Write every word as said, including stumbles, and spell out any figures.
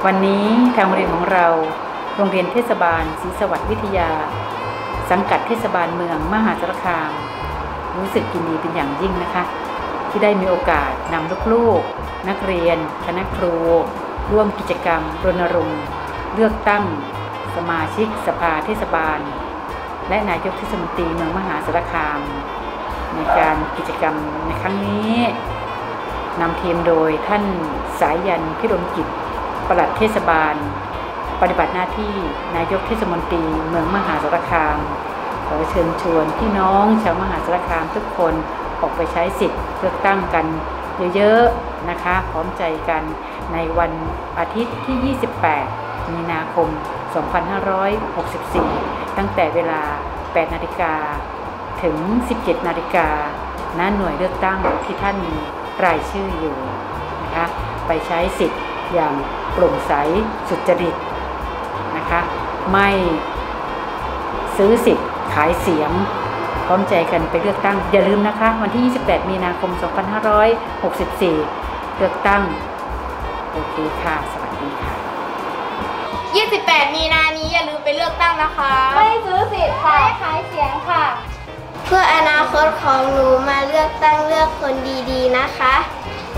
วันนี้ทางโรงเรียนของเราโรงเรียนเทศบาลศรีสวัสดิ์วิทยาสังกัดเทศบาลเมืองมหาสารคามรู้สึกยินดีเป็นอย่างยิ่งนะคะที่ได้มีโอกาสนำลูกๆนักเรียนคณะครูร่วมกิจกรรมรณรงค์เลือกตั้งสมาชิกสภาเทศบาลและนายกเทศมนตรีเมืองมหาสารคามในการกิจกรรมในครั้งนี้นำทีมโดยท่านสายันพิรมกิจปลัดเทศบาลปฏิบัติหน้าที่นายกเทศมนตรีเมืองมหาสารคามขอเชิญชวนพี่น้องชาวมหาสารคามทุกคนออกไปใช้สิทธิ์เลือกตั้งกันเยอะๆนะคะพร้อมใจกันในวันอาทิตย์ที่ ยี่สิบแปด มีนาคม สองพันห้าร้อยหกสิบสี่ ตั้งแต่เวลา แปดนาฬิกา ถึง สิบเจ็ดนาฬิกา ณ หน่วยเลือกตั้งที่ท่านมีรายชื่ออยู่นะคะไปใช้สิทธิ์อย่างโปร่งใสสุจริตนะคะไม่ซื้อสิทธิ์ขายเสียงพร้อมใจกันไปเลือกตั้งอย่าลืมนะคะวันที่ ยี่สิบแปด มีนาคม สองพันห้าร้อยหกสิบสี่ เลือกตั้งโอเคค่ะสวัสดีค่ะยี่สิบแปด มีนานี้อย่าลืมไปเลือกตั้งนะคะไม่ซื้อสิทธิ์ค่ะขายเสียงค่ะเพื่ออนาคตของหนูมาเลือกตั้งเลือกคนดีๆนะคะ